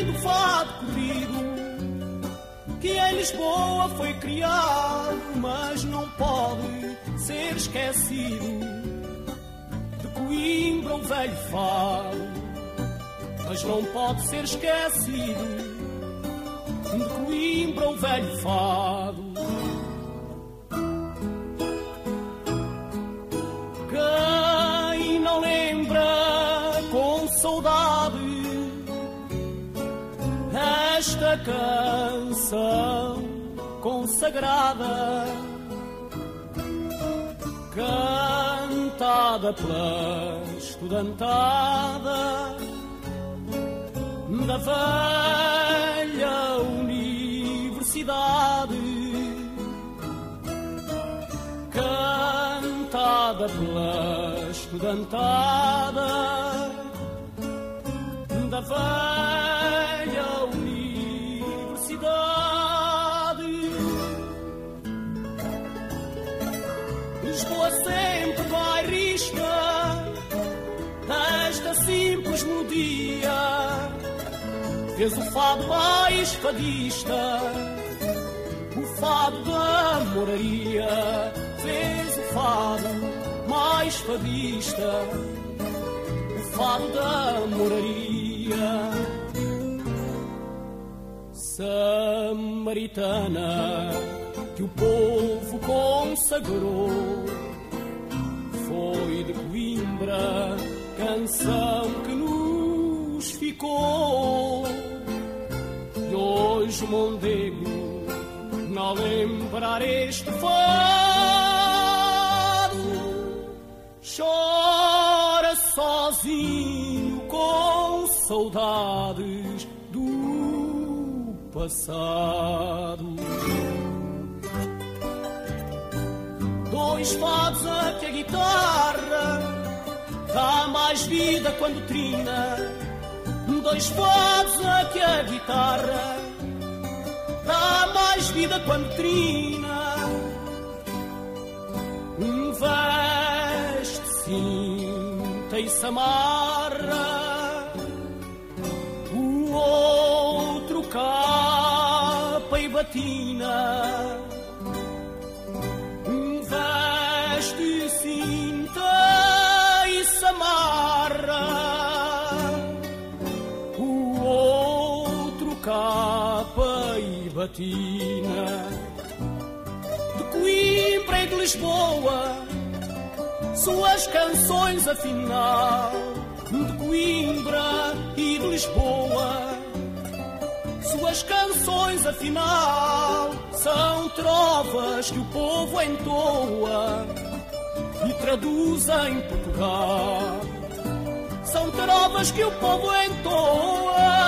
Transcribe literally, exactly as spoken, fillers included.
vem do fado corrido, que em Lisboa foi criado, mas não pode ser esquecido. De Coimbra o velho fado, mas não pode ser esquecido. De Coimbra o velho fado. Quem não lembra com saudade esta canção consagrada, cantada pela estudantada da velha universidade, cantada pela estudantada da velha universidade. Lisboa sempre bairrista desta simples melodia, fez o fado mais fadista, o fado da moraria. Fez o fado mais fadista, o fado da moraria. Samaritana que o povo consagrou, foi de Coimbra canção que nos ficou. E hoje Mondego, não lembrar este fado, chora sozinho com saudades do passado. Dois fados a que a guitarra dá mais vida quando trina. Dois fados a que a guitarra dá mais vida quando trina. Um veste cinta e se amarra, o outro capa e batina. Um veste cinta e se amarra, o outro capa e batina. De Coimbra e de Lisboa, suas canções afinal. De Coimbra e de Lisboa, suas canções afinal são trovas que o povo entoa e traduz em Portugal. São trovas que o povo entoa